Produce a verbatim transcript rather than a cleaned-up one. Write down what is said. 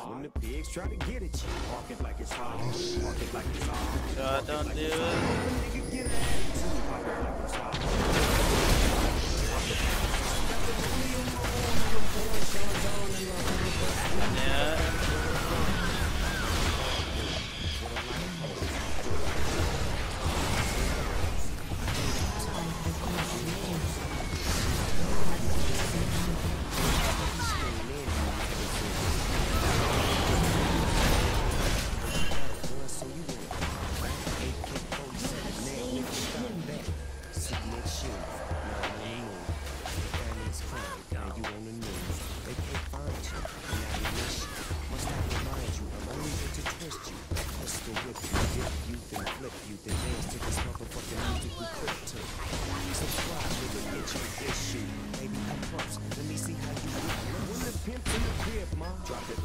When the pigs try to get at you, walk it like it's hard. Walk it like it's hard. God, don't do it. Nigga, get an attitude. Walk it like it's hard. Yeah. Drop it